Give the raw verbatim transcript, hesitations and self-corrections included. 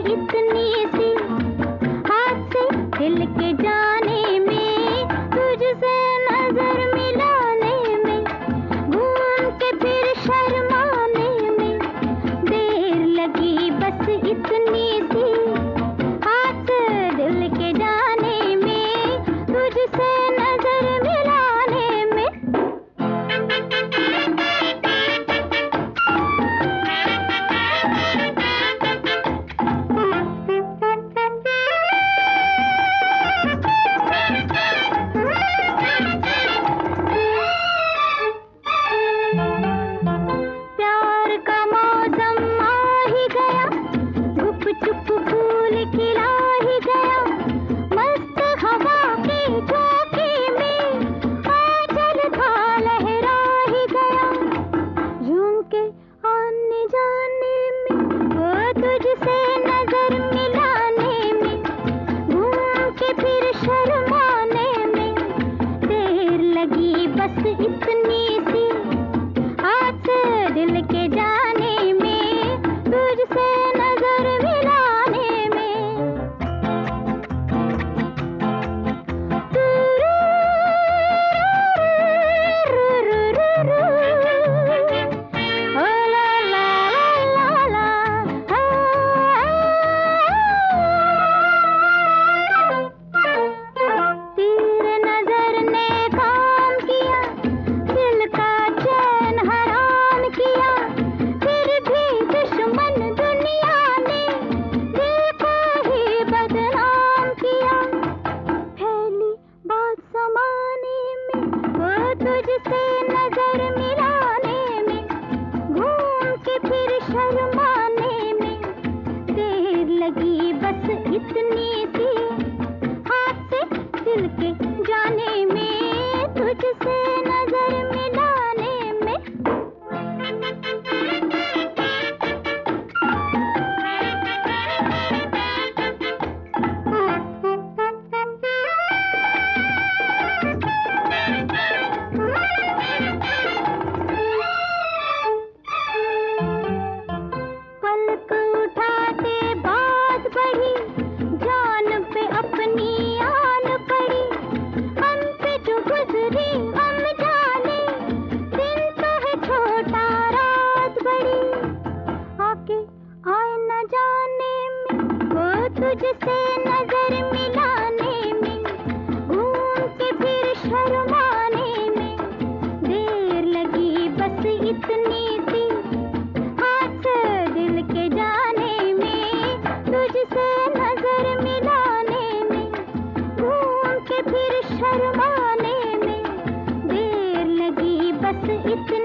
इतनी सी, हाथ से दिल के जाने में, तुझसे नजर मिलाने में, घूम के फिर शर्माने में, देर लगी बस इतनी सी, हाथ से दिल के जाने में, तुझसे नजर मिलाने में। प्यार का मौसम आ ही गया, गुप चुप फूल खिला ही गया, मस्त हवा के झोंके में आंचल था लहरा ही गया, झूम के आने जाने में, वो तुझसे नजर मिलाने में, घूम के फिर शर्माने में, देर लगी बस इतनी सी, हाथ से दिल के जाने में, तुझसे नजर मिलाने में। ओ ला ला ला ला ला, तेरे नजर ने काम किया, दिल का चैन हराम किया, फिर भी दुश्मन दुनिया ने दिल को ही बदनाम किया, फैली बात समाने में, वो तुझसे नजर मिलाने में, घूम के फिर शर्माने में, देर लगी बस इतनी सी, हाथ से दिल के जाने में, तुझसे नजर मिलाने में। पलक उठाते बात बढ़ी, जान पे अपनी आन पड़ी, हम पे जो गुजरी हम जाने, दिन तो है छोटा रात बड़ी, आके आए न जाने में, वो तुझसे नजर मिलाने में, घूम के फिर शर्माने में, देर लगी बस इतनी सी, हाथ से दिल के जाने में, तुझसे नजर मिलाने में, घूम के फिर शर्माने में, देर लगी बस इतनी